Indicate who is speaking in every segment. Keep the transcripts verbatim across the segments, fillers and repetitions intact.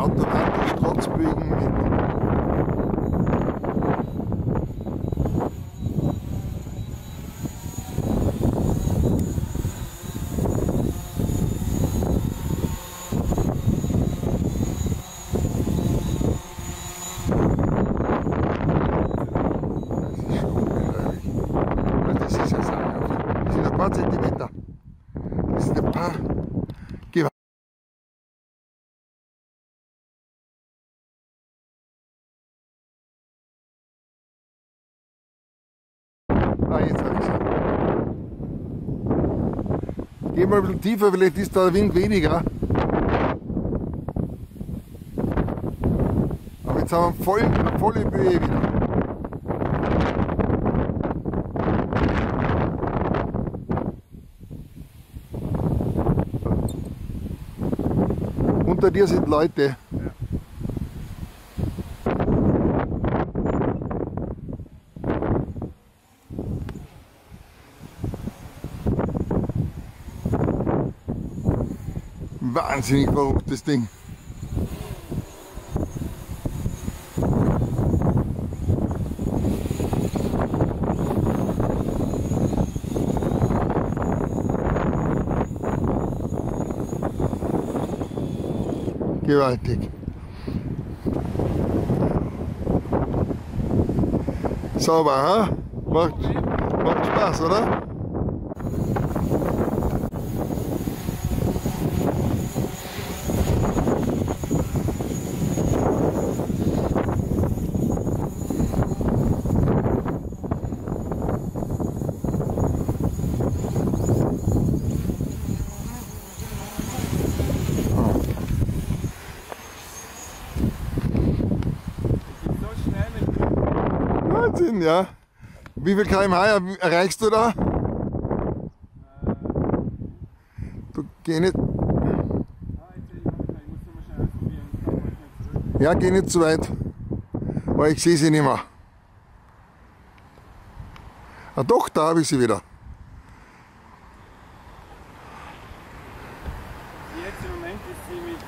Speaker 1: automatisch Trotzbögen mit.
Speaker 2: Zentimeter. Das sind ein paar. Geh mal. Ah, jetzt habe ich sie. Geh mal ein bisschen tiefer, vielleicht ist da der Wind weniger. Aber jetzt haben wir voll, volle Böe wieder. Unter dir sind Leute.
Speaker 1: Ja.
Speaker 2: Wahnsinnig verrückt, das Ding. Gewaltig. Sauber, ha? Macht, macht Spaß, oder? Wahnsinn, ja. Wie viel Kilometer pro Stunde erreichst du da? Du geh nicht. Ja, geh nicht zu weit. Aber ich sehe sie nicht mehr. Ah doch, da habe ich sie wieder.
Speaker 1: Jetzt im Moment ist sie mit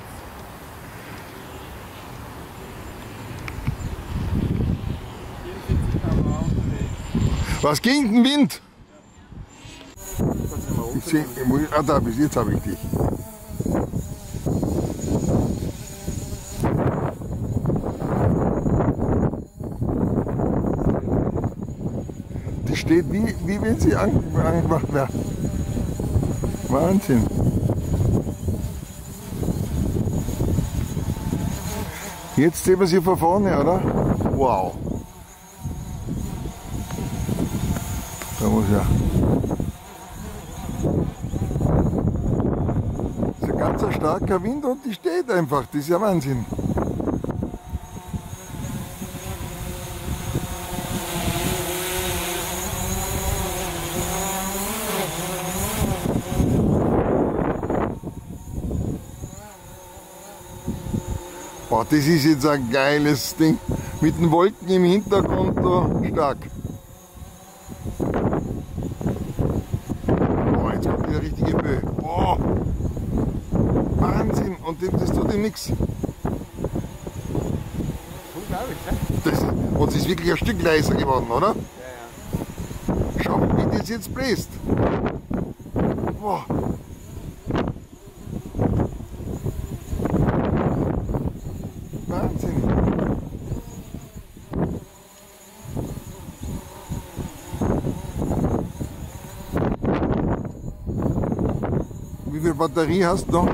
Speaker 1: vierundsiebzig Kilometer pro Stunde unterwegs.
Speaker 2: Was ging den Wind?
Speaker 1: Ja.
Speaker 2: Ich sehe, ah da bist, jetzt habe ich dich. Die steht wie, wie wenn sie an, angemacht wäre. Wahnsinn. Jetzt sehen wir sie von vorne, oder? Wow. Da muss ja. Das ist ein ganz starker Wind und die steht einfach. Das ist ja Wahnsinn. Boah, das ist jetzt ein geiles Ding. Mit den Wolken im Hintergrund da stark. Boah, jetzt kommt wieder richtige Böe. Boah. Wahnsinn. Und das tut ihm nichts.
Speaker 1: Unglaublich, ne?
Speaker 2: Das, und es ist wirklich ein Stück leiser geworden, oder?
Speaker 1: Ja, ja.
Speaker 2: Schau, wie das jetzt bläst. Boah. Wahnsinn. Wie viel Batterie hast du noch?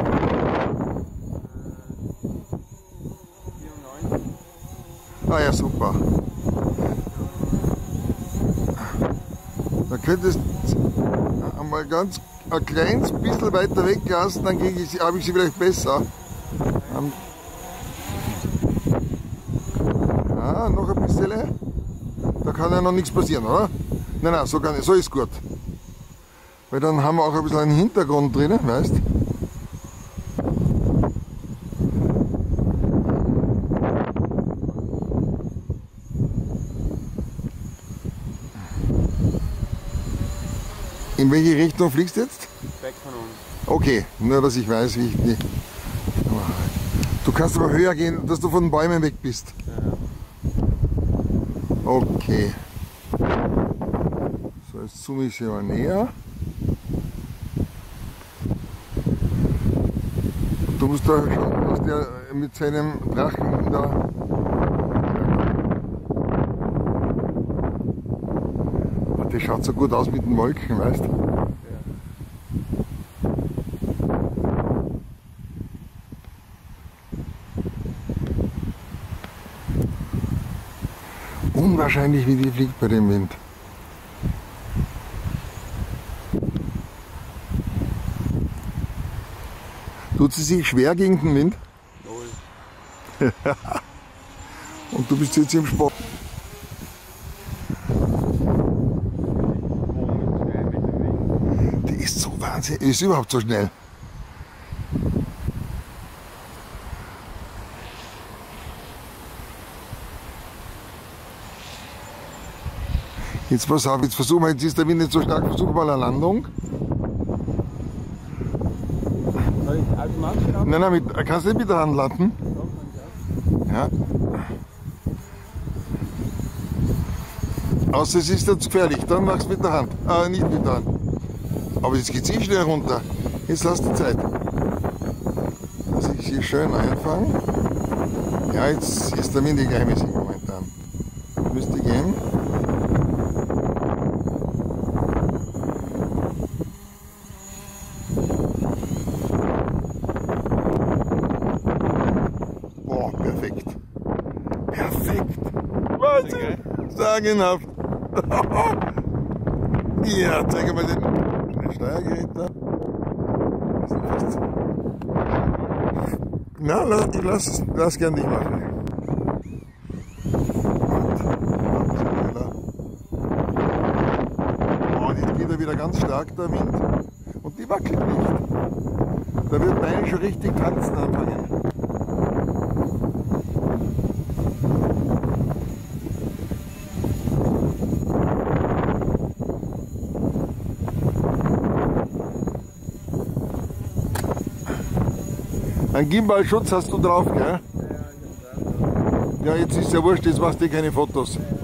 Speaker 1: vierundneunzig.
Speaker 2: Ah ja, super. Da könntest du einmal ganz ein kleines bisschen weiter weglassen, dann kriege ich sie, habe ich sie vielleicht besser. Ähm, ja, noch ein bisschen. Da kann ja noch nichts passieren, oder? Nein, nein, so, kann, so ist gut. Weil dann haben wir auch ein bisschen einen Hintergrund drin, weißt du? In welche Richtung fliegst du jetzt?
Speaker 1: Weg von uns.
Speaker 2: Okay, nur dass ich weiß, wie ich die. Du Du kannst aber höher gehen, dass du von den Bäumen weg bist. Okay. So, jetzt zoome ich sie mal näher. Und du musst da schauen, dass der mit seinem Drachen da. Das schaut so gut aus mit den Wolken, weißt du? Unwahrscheinlich, wie die fliegt bei dem Wind. Tut sie sich schwer gegen den Wind?
Speaker 1: Null.
Speaker 2: Und du bist jetzt im Sport. Die ist so wahnsinnig, ist überhaupt so schnell. Jetzt pass auf, jetzt versuchen wir, jetzt ist der Wind nicht so stark, versuchen wir mal eine Landung.
Speaker 1: Soll ich automatisch ab?
Speaker 2: Nein, nein, mit, kannst du nicht mit der Hand landen? Ja. Außer es ist jetzt gefährlich, dann machst du mit der Hand. Ah, nicht mit der Hand. Aber jetzt geht es eh schnell runter. Jetzt lass die Zeit. Dass ich sie schön einfange. Ja, jetzt ist der Wind eh gleichmäßig momentan. Müsste gehen. Perfekt. Perfekt. Wahnsinn. Sagenhaft. Ja, zeige mal den Steuergerät da. Na, lass, ich lass, lass gern dich machen. Oh, jetzt geht er wieder ganz stark, der Wind. Und die wackelt nicht. Da wird meine schon richtig tanzen anfangen. Ein Gimbal-Schutz hast du drauf, gell?
Speaker 1: Ja, ich hab drauf.
Speaker 2: Ja, jetzt ist ja wurscht, jetzt machst du keine Fotos.